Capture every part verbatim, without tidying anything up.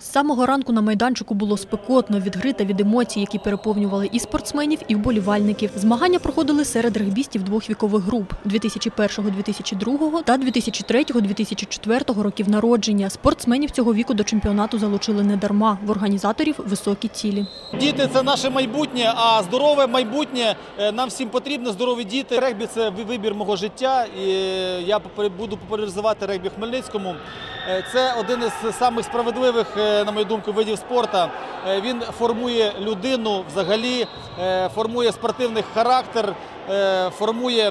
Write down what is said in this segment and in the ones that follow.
З самого ранку на майданчику було спекотно від гри та від емоцій, які переповнювали і спортсменів, і вболівальників. Змагання проходили серед регбістів двох вікових груп – дві тисячі першого - дві тисячі другого та дві тисячі третього - дві тисячі четвертого років народження. Спортсменів цього віку до чемпіонату залучили недарма. В організаторів високі цілі. Діти – це наше майбутнє, а здорове майбутнє нам всім потрібно, здорові діти. Регбі – це вибір мого життя, і я буду популяризувати регбі в Хмельницькому. Це один із самих справедливих, на мою думку, видів спорту. Він формує людину взагалі, формує спортивний характер, формує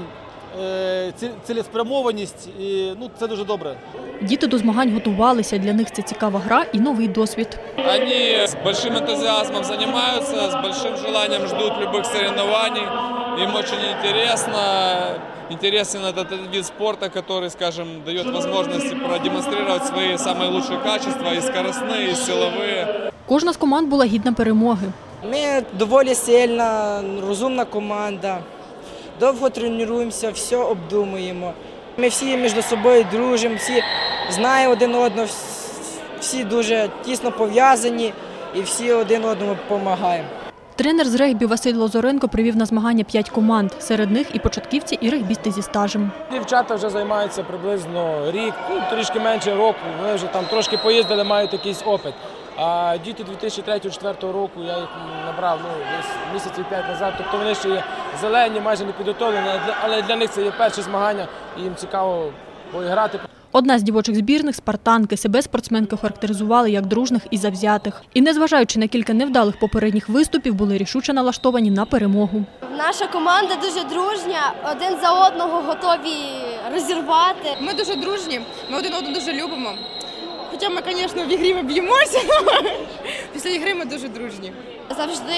цілеспрямованість, і ну, це дуже добре. Діти до змагань готувалися, для них це цікава гра і новий досвід. Вони з великим ентузіазмом займаються, з великим бажанням чекають будь-яких соревнований. Їм дуже цікаво. Интересен этот вид спорта, который, скажем, дает возможность продемонстрировать свои самые лучшие качества, и скоростные, и силовые. Кожна з команд була гідна перемоги. Ми доволі сильна, розумна команда. Довго тренуємося, все обдумуємо. Ми всі між собою дружимо, всі знаємо один одного, всі дуже тісно пов'язані і всі один одному допомагаємо. Тренер з регбі Василь Лозоренко привів на змагання п'ять команд. Серед них і початківці, і регбісти зі стажем. Дівчата вже займаються приблизно рік, ну, трішки менше року. Вони вже там трошки поїздили, мають якийсь опит. А діти дві тисячі третього - дві тисячі четвертого року я їх набрав ну, десь місяців п'ять назад. Тобто вони ще є зелені, майже не підготовлені, але для них це є перші змагання і їм цікаво поіграти. Одна з дівочих збірних – спартанки. Себе спортсменки характеризували як дружних і завзятих. І незважаючи на кілька невдалих попередніх виступів, були рішуче налаштовані на перемогу. Наша команда дуже дружня, один за одного готові розірвати. Ми дуже дружні, ми один одного дуже любимо. Хоча ми, звісно, в ігрі ми б'ємося, після ігри ми дуже дружні. Завжди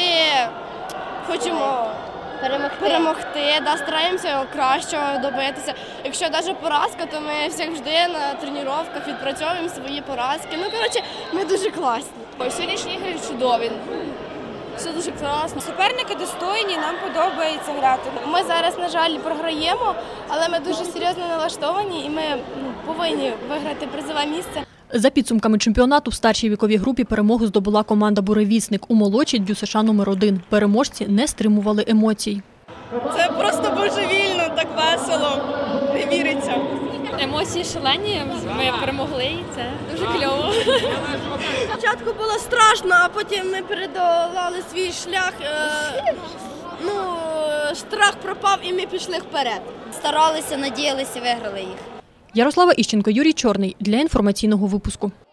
хочемо перемогти, перемогти да, стараємося кращого добитися. Якщо навіть поразка, то ми завжди на тренуваннях відпрацьовуємо свої поразки. Ну, коротше, ми дуже класні. Сьогоднішні ігри чудові. Все дуже класно. Суперники достойні, нам подобається грати. Ми зараз, на жаль, програємо, але ми дуже серйозно налаштовані і ми повинні виграти призове місце. За підсумками чемпіонату в старшій віковій групі перемогу здобула команда «Буревісник». У молодшій – ДЮСШ номер один. Переможці не стримували емоцій. Це просто божевільно, так весело, не віриться. Емоції шалені, ми перемогли і це дуже кльово. Спочатку було страшно, а потім ми передолали свій шлях. Ну, страх пропав і ми пішли вперед. Старалися, надіялися, виграли їх. Ярослава Іщенко, Юрій Чорний для інформаційного випуску.